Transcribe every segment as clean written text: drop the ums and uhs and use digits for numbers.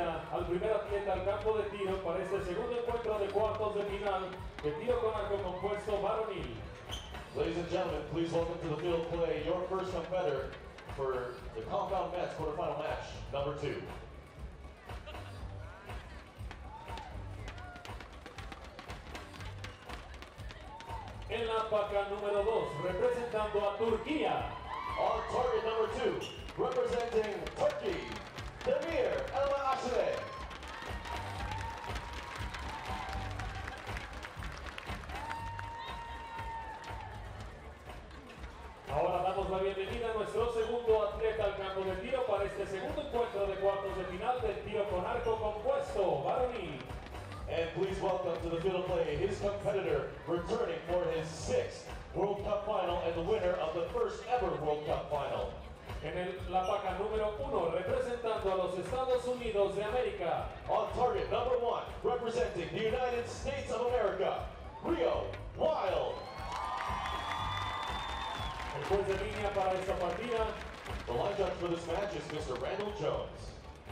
envían al primer atleta al campo de tiro para este segundo encuentro de cuartos de final de tiro con arco compuesto varonil. Ladies and gentlemen, please welcome to the field of play your first competitor for the compound men's quarterfinal match, number 2. En la paca número 2, representando a Turquía. On target number 2, representing Turkey, Demir Elmaasile. Ahora damos la bienvenida a nuestro segundo atleta al campo de tiro para este segundo encuentro de cuartos de final del tiro con arco compuesto varonil. And please welcome to the field of play his competitor returning for his 6th World Cup final and the winner of the first ever World Cup final. En la paca número 1, representando a los Estados Unidos de América. On target number 1, representing the United States of America, Rio Wild. El juez de línea para esta partida. The line judge for this match is Mr. Randall Jones.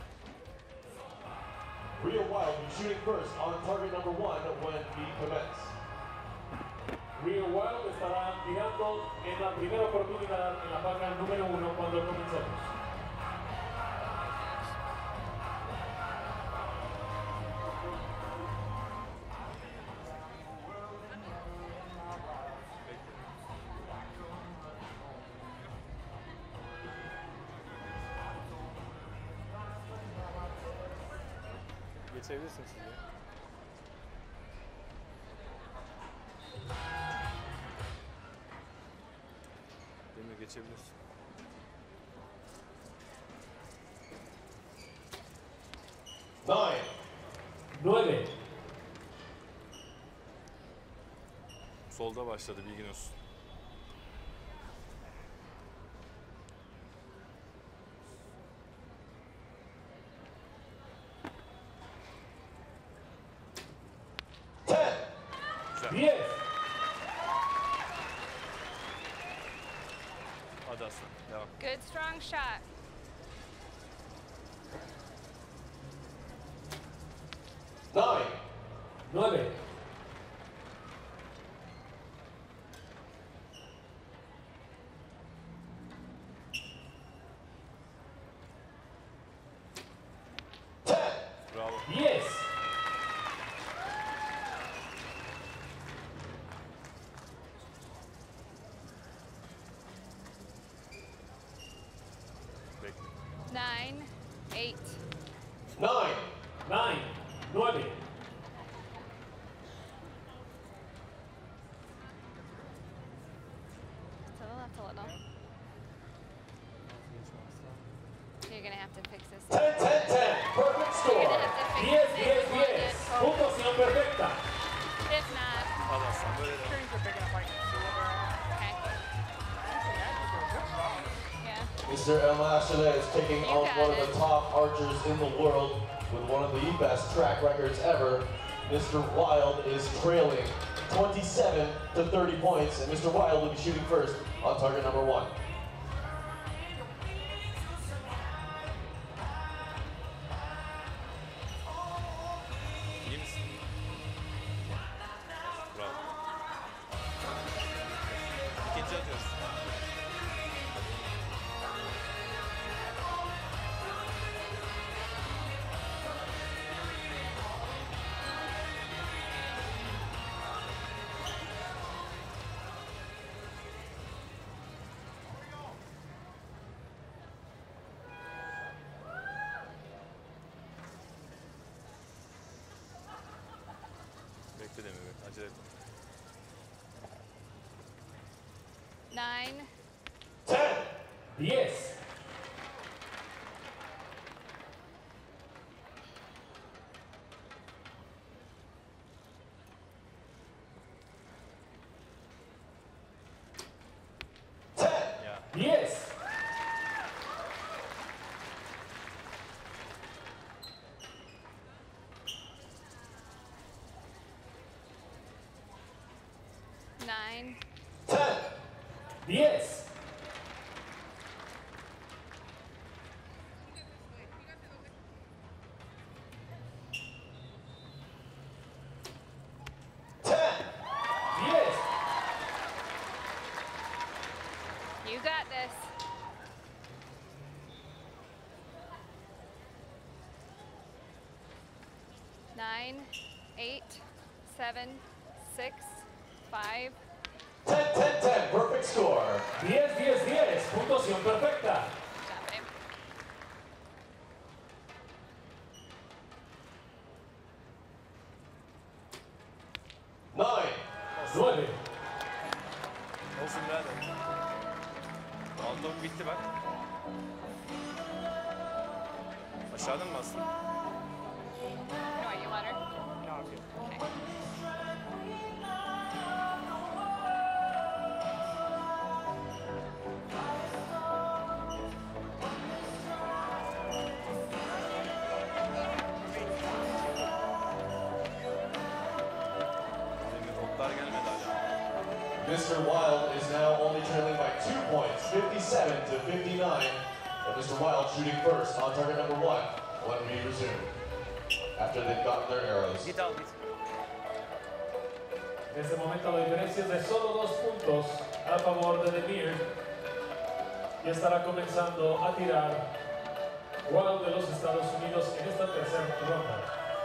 Rio Wild will be shooting first on target number 1 when we commence. Rio Wild estará tirando en la primera oportunidad en la paca número 1 cuando comencemos. Geçebilirsin siz ya. Demir geçebilirsin. 9. Solda başladı, bilgin olsun. Yes. Hadi Aslan, devam. Good strong shot. 9. Bravo. Yes. Bekle. 9, 8. 9. 9. To the left a little. You're gonna have to fix this. 10, 10, 10. Perfect You're score. gonna have to fix 10, this 10, if you want 10. it. Puntuación perfecta. If not, Hadi Aslan, böyle devam. okay. Yeah. Mr. Elmaasile is taking You on got one of it. the top archers in the world with one of the best track records ever. Mr. Wild is trailing 27 to 30 points, and Mr. Wild will be shooting first on target number 1. İyi misin? Bravo. İkinci atıyoruz. Bekle Demir, bekle. Acele etme. 9, 10. Yes. Ya. Yes. 9, 10. Yes. 9, 8, 7, 6, 5, 10, 10, 10, perfect score. 10, 10, 10. Puntuación perfecta. Good job, babe. Nine. 9. Olsun birader. Aldığım bitti bak. Aşağıdan mı bastın? No, you want her? Okay. Demir toplar gelmedi hala. Mr. Wild is now only trailing by 2 points, 57 to 59. And Mr. Wild shooting first on target number 1 when we resume. After they've gotten their arrows. Git al git. En este momento la diferencia es de solo 2 puntos a favor de Demir. Y estará comenzando a tirar Wild de los Estados Unidos en esta tercera ronda.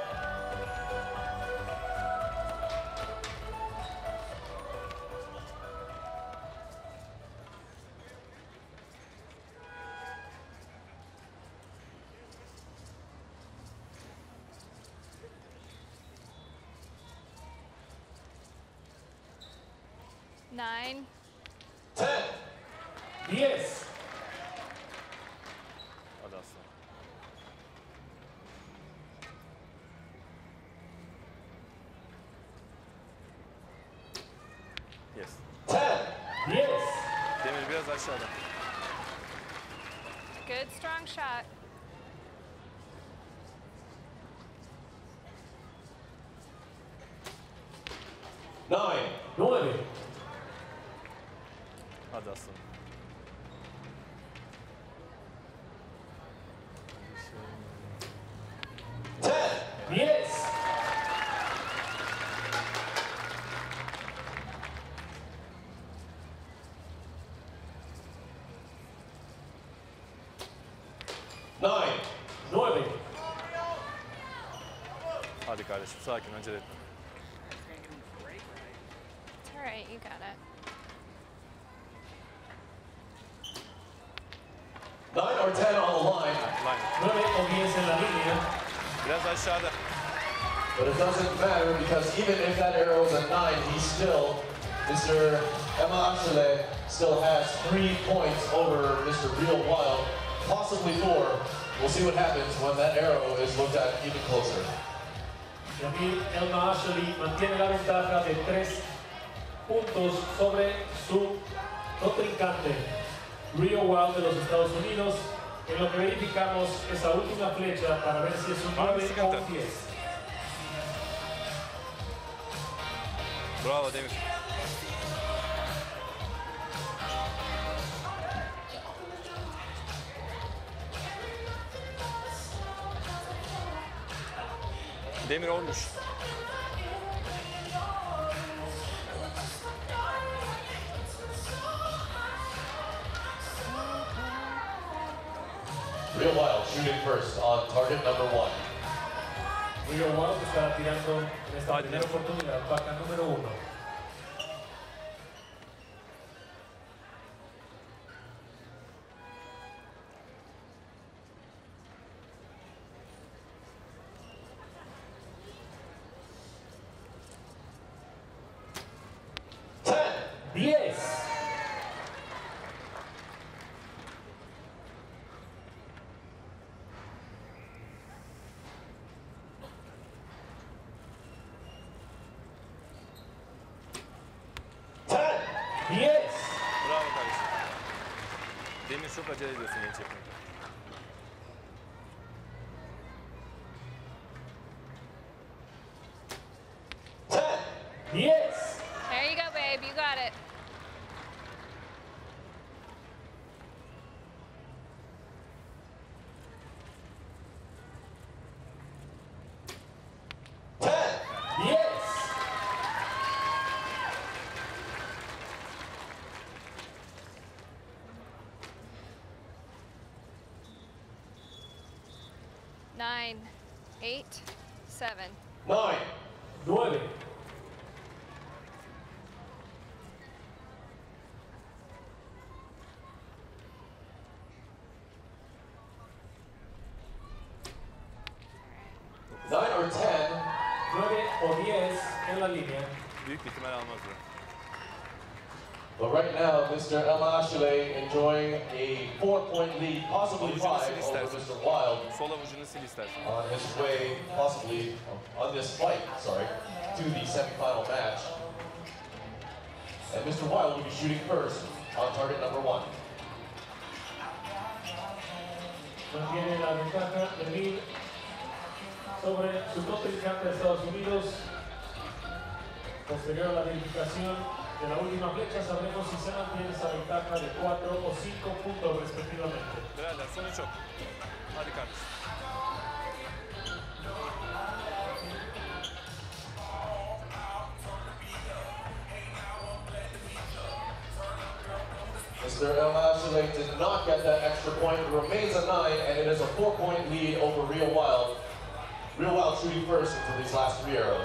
Nine, 10. 10. Hadi aslan. Yes. 10. 10. Demir biraz aşağıda. good strong shot. Nine. 9. Hadi aslan. Ten. 10. Nine. 9. Hadi kardeşim sakin acele etme. It's all right, you got it. 9 or 10 on the line. Line. 9 o 10 en la línea. Biraz aşağıda. But it doesn't matter because even if that arrow is a 9, he's still, Mr. Emma Achille still has 3 points over Mr. Real Wild, possibly 4. We'll see what happens when that arrow is looked at even closer. Demir Elma Ashley mantiene la ventaja de 3 puntos sobre su contrincante Rio Wild de los Estados Unidos. En lo que verificamos esa última flecha para ver si es un 9 o un 10. Bravo Demir. Demir olmuş. Real Wild shooting first on target number 1. Rio Wild estará tirando en esta Ay, primera Dios. oportunidad, vaca número 1. Ten. 10. Ten. 10. Bravo kardeşim. Demir çok acele ediyorsun yeni çekmekte. Ten. 10. There you go, babe. You got it. Ten. 10. 7. 9. 9. Nine or 10. 9 o 10 en la línea. Büyük bir ihtimal almazlar. But right now, Mr. El Ashley enjoying a 4-point lead, possibly 5 over Mr. Wild Sol avucunu sil istersen. on his way, possibly on this fight, sorry, to the semifinal match. And Mr. Wild will be shooting first on target number 1. Mantiene la ventaja de Mil sobre su contrincante de Estados Unidos. Posterior a la verificación de la última flecha, sabremos si se mantiene esa ventaja de 4 o 5 puntos respectivamente. Birader sonu çok. Hadi kardeşim. Mr. El Ashley did not get that extra point. It remains a 9, and it is a 4-point lead over Real Wild. Real Wild shooting first into these last 3 arrows.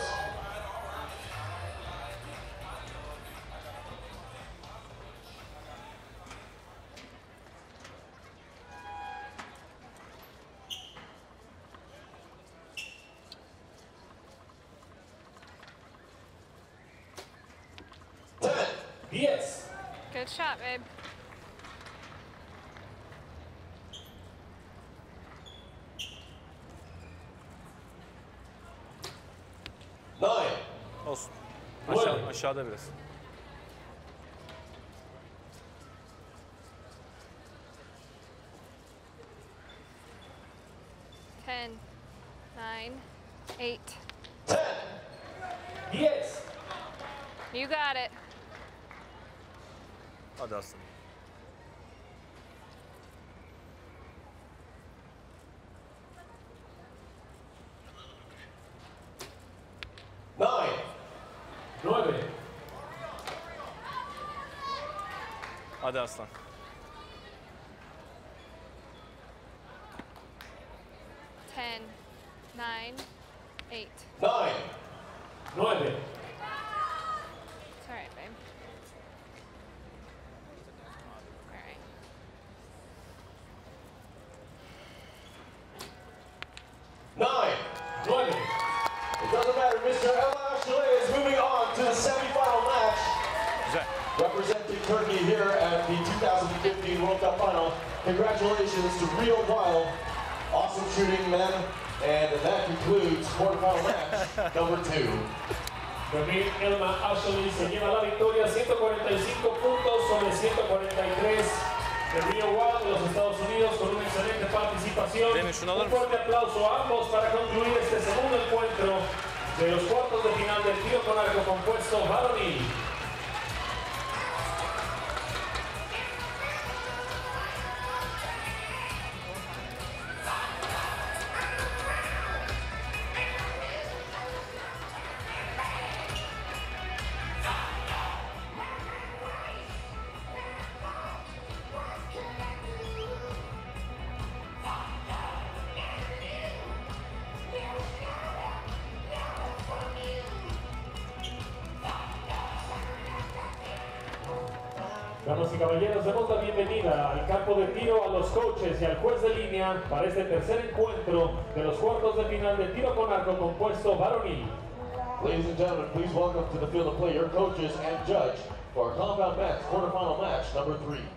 Yes. Good shot, babe. Olsun. Buyurun. Aşağıda biraz. Ten, 9, 8. 10. Yes. You got it. Hadi aslanım. Nine. 9. Hadi aslan. Ten, 9, 8. 9. 9. It's all right, babe. All right. Nine. 9. It doesn't matter. Mr. El Ashley is moving on to the semifinal match, Güzel. representing Turkey here at the 2015 World Cup Final. Congratulations to Real Wild. Awesome shooting, men. And that concludes quarterfinal match number 2. Ramil Elma Ashley se lleva la victoria, 145 puntos sobre 143 de Real Wild de los Estados Unidos, con una excelente participación. Deme şunu alır Un mısın? fuerte aplauso a ambos para concluir este segundo encuentro de los cuartos de final del tiro con arco compuesto varonil. Damas y caballeros, damos la bienvenida al campo de tiro, a los coaches y al juez de línea para este tercer encuentro de los cuartos de final de tiro con arco compuesto varonil. Ladies and gentlemen, please welcome to the field of play your coaches and judge for our compound match, quarterfinal match number 3.